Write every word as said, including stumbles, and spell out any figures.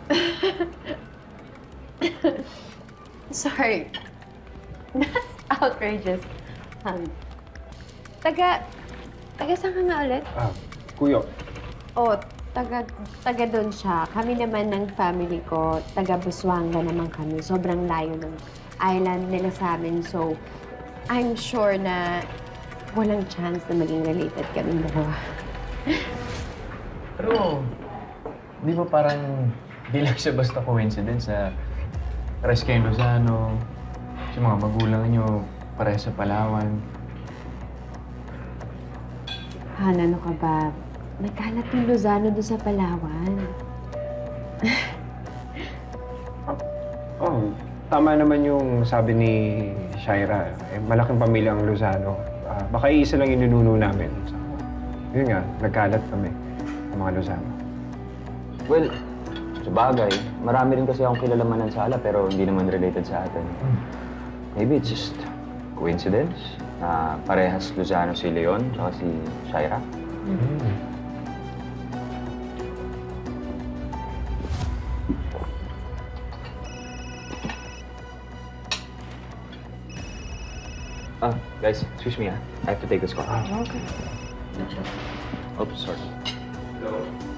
Sorry. That's outrageous. Um, taga... Taga saan ka nga ulit? Ah, Kuya. Oh, taga... Taga doon siya. Kami naman ng family ko, taga Busuanga naman kami. Sobrang layo ng island nila sa amin. So, I'm sure na walang chance na maging related kami dalawa. Pero, di ba parang di lang siya basta coincidence na pares kayong Lozano, sa mga magulang niyo, pares sa Palawan. Han, ano ka ba? Nagkalat yung Lozano doon sa Palawan. Oh, tama naman yung sabi ni Shaira. Eh, malaking pamilya ang Lozano. Ah, baka iisa lang yung ninuno namin. So, yun nga, nagkalat kami ng mga Lozano. Well, sa bagay, marami rin kasi akong kilalamanan sa ala pero hindi naman related sa atin. Maybe it's just coincidence na parehas Lozano si Leon at si Shaira. Mm. Ah, guys, excuse me ah. I have to take this call. Ah. Okay. Oops, sorry. Hello?